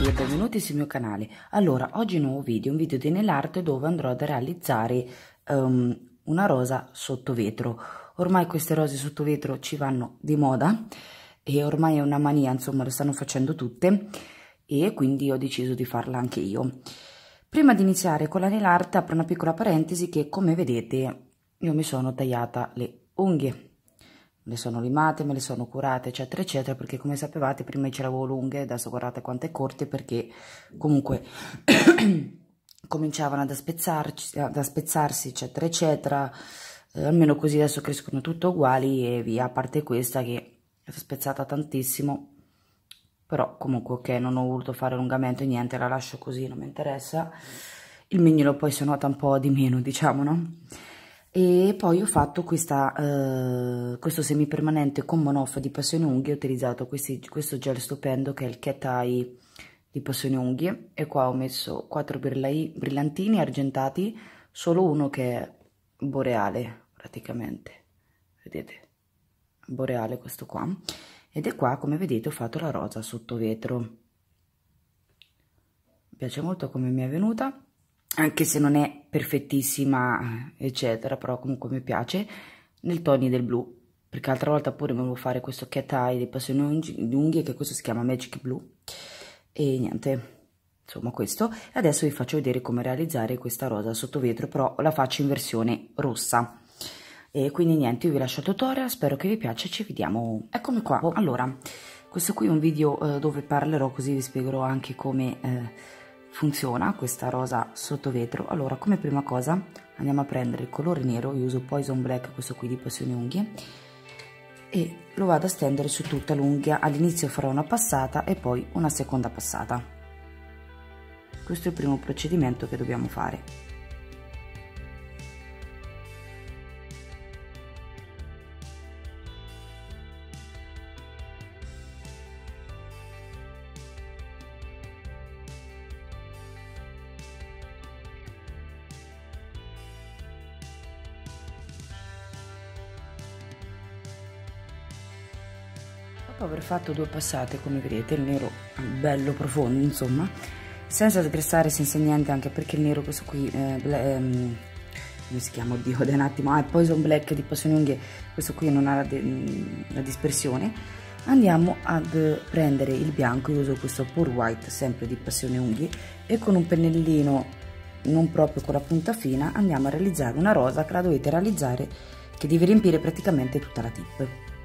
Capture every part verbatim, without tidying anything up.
e benvenuti sul mio canale. Allora, oggi nuovo video, un video di nail art dove andrò a realizzare um, una rosa sotto vetro. Ormai queste rose sotto vetro ci vanno di moda e ormai è una mania, insomma, lo stanno facendo tutte e quindi ho deciso di farla anche io. Prima di iniziare con la nail art apro una piccola parentesi che, come vedete, io mi sono tagliata le unghie. Le sono limate, me le sono curate, eccetera, eccetera, perché come sapevate prima ce l'avevo lunghe, adesso guardate quante corte, perché comunque cominciavano ad, spezzarci, ad spezzarsi, eccetera, eccetera, eh, almeno così adesso crescono tutte uguali e via, a parte questa che è spezzata tantissimo, però comunque ok, non ho voluto fare allungamento e niente, la lascio così, non mi interessa, il mignolo poi si nota un po' di meno, diciamo, no? E poi ho fatto questa, uh, questo semipermanente con monoffa di Passione Unghie, ho utilizzato questi, questo gel stupendo che è il Cat Eye di Passione Unghie, e qua ho messo quattro brillantini argentati, solo uno che è boreale praticamente, vedete, boreale questo qua, ed è qua, come vedete, ho fatto la rosa sotto vetro. Mi piace molto come mi è venuta, anche se non è perfettissima eccetera, però comunque mi piace, nel toni del blu, perché l'altra volta pure volevo fare questo Cat Eye di Passione di Unghie, che questo si chiama Magic Blue, e niente, insomma questo. E adesso vi faccio vedere come realizzare questa rosa sotto vetro, però la faccio in versione rossa. E quindi niente, io vi lascio il tutorial, spero che vi piaccia, ci vediamo. Eccomi qua. Allora, questo qui è un video eh, dove parlerò, così vi spiegherò anche come eh, funziona questa rosa sotto vetro. Allora, come prima cosa andiamo a prendere il colore nero, io uso Poison Black, questo qui di Passione Unghie, e lo vado a stendere su tutta l'unghia. All'inizio farò una passata e poi una seconda passata. Questo è il primo procedimento che dobbiamo fare. Dopo aver fatto due passate, come vedete, il nero bello profondo, insomma, senza sgrassare, senza niente, anche perché il nero, questo qui, eh, ehm, come si chiama, oddio, da un attimo, ah, Poison Black di Passione Unghie, questo qui non ha la, la dispersione. Andiamo ad prendere il bianco, io uso questo Pure White, sempre di Passione Unghie, e con un pennellino non proprio con la punta fina andiamo a realizzare una rosa che la dovete realizzare, che deve riempire praticamente tutta la tip.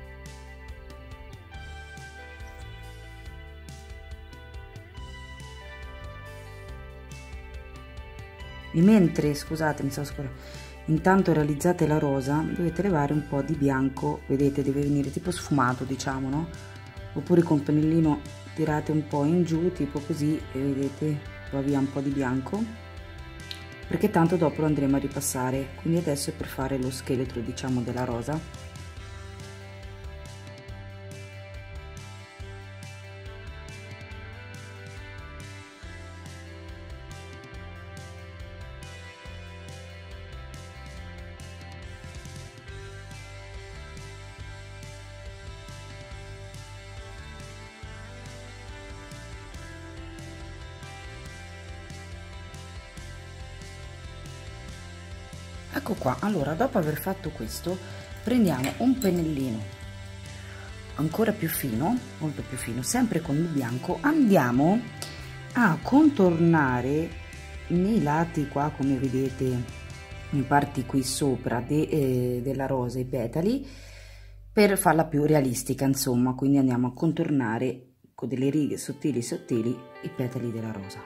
E mentre, scusate, mi stavo scordando, intanto realizzate la rosa, dovete levare un po' di bianco, vedete, deve venire tipo sfumato, diciamo, no? Oppure con pennellino tirate un po' in giù, tipo così, e vedete, va via un po' di bianco, perché tanto dopo lo andremo a ripassare. Quindi adesso è per fare lo scheletro, diciamo, della rosa. Ecco qua. Allora, dopo aver fatto questo, prendiamo un pennellino ancora più fino, molto più fino, sempre con il bianco, andiamo a contornare nei lati qua, come vedete, in parti qui sopra de, eh, della rosa, i petali, per farla più realistica, insomma. Quindi andiamo a contornare con delle righe sottili sottili i petali della rosa.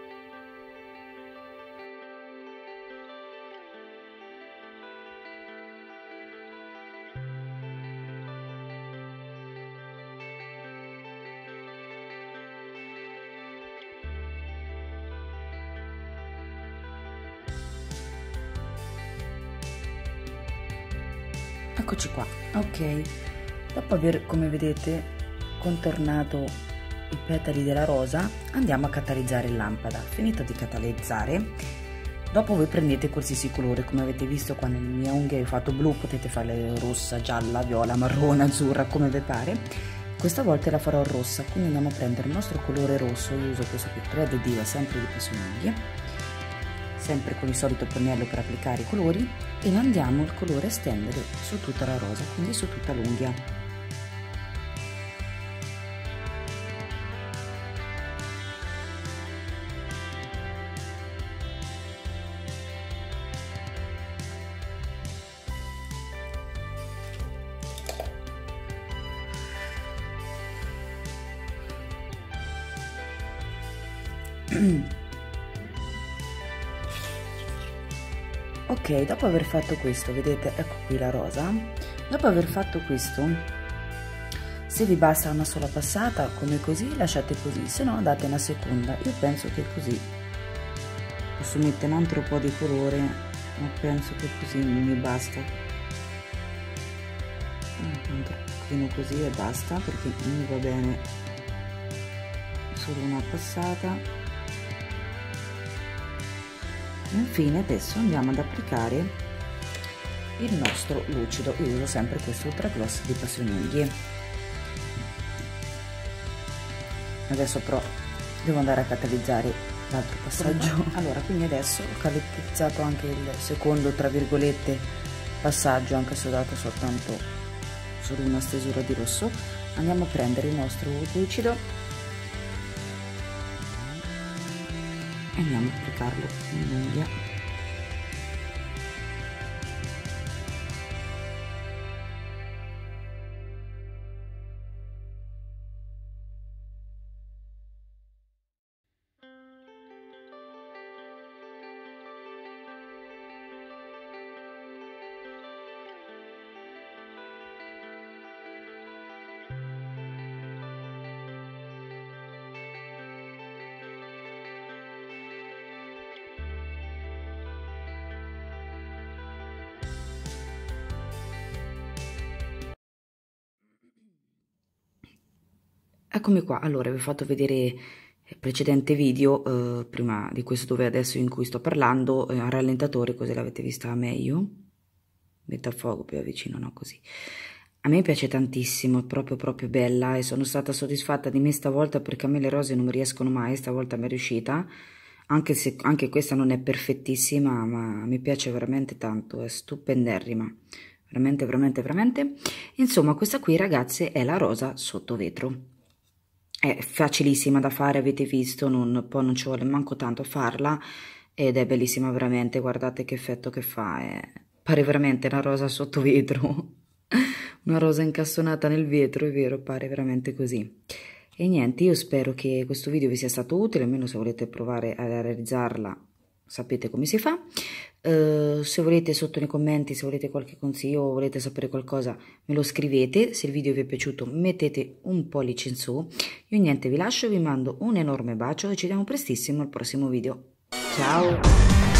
Eccoci qua. Ok, dopo aver, come vedete, contornato i petali della rosa, andiamo a catalizzare il lampada. Finito di catalizzare, dopo voi prendete qualsiasi colore, come avete visto qua nelle mie unghie ho fatto blu, potete fare rossa, gialla, viola, marrone, azzurra, come vi pare, Questa volta la farò rossa, quindi andiamo a prendere il nostro colore rosso. Io uso questo qui, Red Diva, sempre di Passionuglie, sempre con il solito pennello per applicare i colori, e andiamo il colore a stendere su tutta la rosa, quindi su tutta l'unghia. Ok, dopo aver fatto questo, vedete, ecco qui la rosa. Dopo aver fatto questo, se vi basta una sola passata come così, lasciate così, se no date una seconda. Io penso che così posso mettere un altro po' di colore, ma penso che così mi basta, un pochino così e basta, perché mi va bene solo una passata. Infine adesso andiamo ad applicare il nostro lucido. Io uso sempre questo Ultra Gloss di Passionuglie. Adesso però devo andare a catalizzare l'altro passaggio. Allora, quindi adesso ho catalizzato anche il secondo, tra virgolette, passaggio, anche se ho dato soltanto solo una stesura di rosso. Andiamo a prendere il nostro lucido e andiamo a applicarlo in unghia. Eccomi qua. Allora, vi ho fatto vedere il precedente video, eh, prima di questo dove adesso in cui sto parlando, eh, a rallentatore, così l'avete vista meglio. Metto a fuoco più vicino, no, così. A me piace tantissimo, è proprio proprio bella, e sono stata soddisfatta di me stavolta, perché a me le rose non mi riescono mai, stavolta mi è riuscita, anche se anche questa non è perfettissima, ma mi piace veramente tanto, è stupenderrima, veramente veramente veramente. Insomma, questa qui, ragazze, è la rosa sotto vetro. È facilissima da fare, avete visto, non, poi non ci vuole manco tanto farla, ed è bellissima veramente. Guardate che effetto che fa, è, pare veramente una rosa sotto vetro, una rosa incastonata nel vetro, è vero, pare veramente così. E niente, io spero che questo video vi sia stato utile, almeno se volete provare a realizzarla sapete come si fa. Uh, se volete, sotto nei commenti, se volete qualche consiglio o volete sapere qualcosa, me lo scrivete. Se il video vi è piaciuto, mettete un pollice in su. Io niente, vi lascio, vi mando un enorme bacio e ci vediamo prestissimo al prossimo video. Ciao!